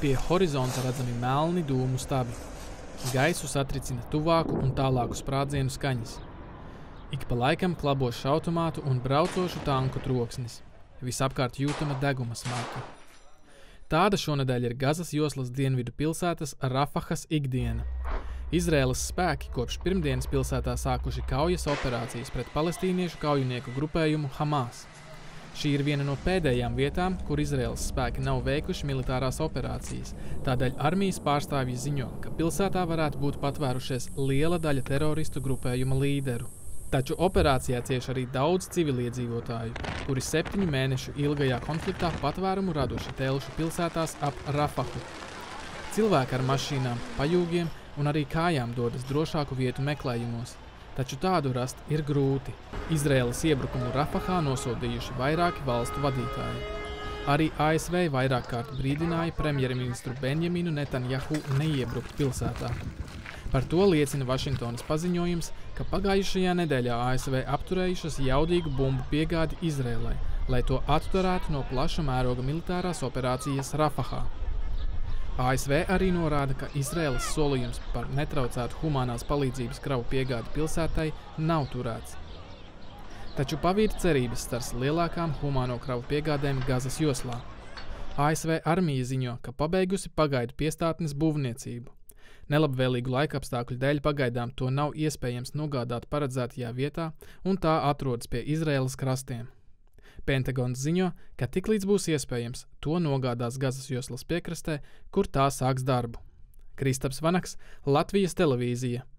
Pie horizonta redzami melni dūmu stabi. Gaisu satricina tuvāku un tālāku sprādzienu skaņas. Ik pa laikam klabošs automātu un braucošu tanku troksnis. Visapkārt jūtama deguma smaka. Tāda šonedēļ ir Gazas joslas dienvidu pilsētas Rafahas ikdiena. Izraēlas spēki kopš pirmdienas pilsētā sākuši kaujas operācijas pret palestīniešu kaujinieku grupējumu Hamas. Šī ir viena no pēdējām vietām, kur Izraēlas spēki nav veikuši militārās operācijas. Tādēļ armijas pārstāvji ziņo, ka pilsētā varētu būt patvērušies liela daļa teroristu grupējuma līderu. Taču operācijā cieš arī daudz civiliedzīvotāju, kuri 7 mēnešu ilgajā konfliktā patvērumu raduši telšu pilsētās ap Rafahu. Cilvēki ar mašīnām, pajūgiem un arī kājām dodas drošāku vietu meklējumos. Taču tādu rast ir grūti. Izraēlas iebrukumu Rafahā nosodījuši vairāki valstu vadītāji. Arī ASV vairāk kārt brīdināja premjerministru Benjaminu Netanjahu neiebrukt pilsētā. Par to liecina Vašingtonas paziņojums, ka pagājušajā nedēļā ASV apturējušas jaudīgu bumbu piegādi Izraēlai, lai to atturētu no plaša mēroga militārās operācijas Rafahā. ASV arī norāda, ka Izraēlas solījums par netraucētu humanās palīdzības kravu piegādi pilsētai nav turēts. Taču pavīd cerības starp lielākām humāno kravu piegādēm Gazas joslā. ASV armija ziņo, ka pabeigusi pagaidu piestātnes būvniecību. Nelabvēlīgu laikapstākļu dēļ pagaidām to nav iespējams nogādāt paredzētajā vietā, un tā atrodas pie Izraēlas krastiem. Pentagons ziņo, ka tiklīdz būs iespējams, to nogādās Gazas joslas piekrastē, kur tā sāks darbu. Kristaps Vanaks, Latvijas televīzija.